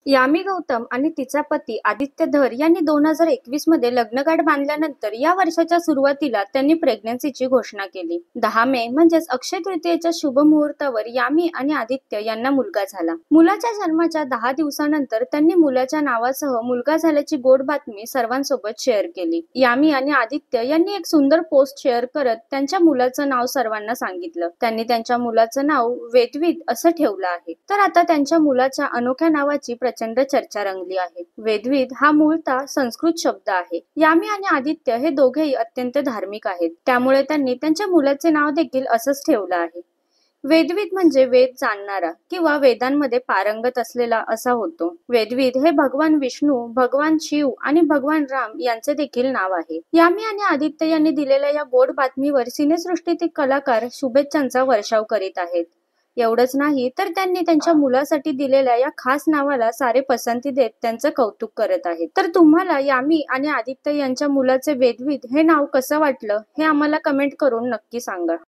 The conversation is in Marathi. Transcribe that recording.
यामी गौतम आणि तिचा पती आदित्य धर यांनी 2021 मध्ये लग्नगाठ बांधल्यानंतर या वर्षाच्या सुरुवातीला त्यांनी प्रेग्नन्सीची घोषणा केली. 10 मे म्हणजेच अक्षय तृतीयेच्या शुभ मुहूर्तावर यामी आणि आदित्य यांना मुलगा झाला. मुलाच्या जन्माच्या 10 दिवसानंतर त्यांनी मुलाच्या नावासह मुलगा झाल्याची गोड बातमी सर्वांसोबत शेअर केली. यामी आणि आदित्य यांनी एक सुंदर पोस्ट शेअर करत त्यांच्या मुलाचं नाव सर्वांना सांगितलं. त्यांनी त्यांच्या मुलाचं नाव वेदविद असं ठेवलं आहे. तर आता त्यांच्या मुलाच्या अनोख्या नावाची प्रचंड चर्चा रंगली आहे. वेदविद हा मूळतः संस्कृत शब्द आहे. यामी आणि आदित्य हे दोघेही अत्यंत धार्मिक आहेत. त्यामुळे त्यांनी त्यांच्या मुलाचे नाव देखील असंच ठेवलं आहे. वेदविद म्हणजे वेद जाणणारा किंवा वेदांमध्ये पारंगत असलेला असा होतो. वेदविद हे भगवान विष्णू, भगवान शिव आणि भगवान राम यांचे देखील नाव आहे. यामी आणि आदित्य यांनी दिलेल्या या गोड बातमीवर सिनेसृष्टीतील कलाकार शुभेच्छांचा वर्षाव करीत आहेत. एवढंच नाही तर त्यांनी त्यांच्या मुलासाठी दिलेल्या या खास नावाला सारे पसंती देत त्यांचं कौतुक करत आहेत. तर तुम्हाला यामी आणि आदित्य यांच्या मुलाचे वेदविद हे नाव कसं वाटलं हे आम्हाला कमेंट करून नक्की सांगा.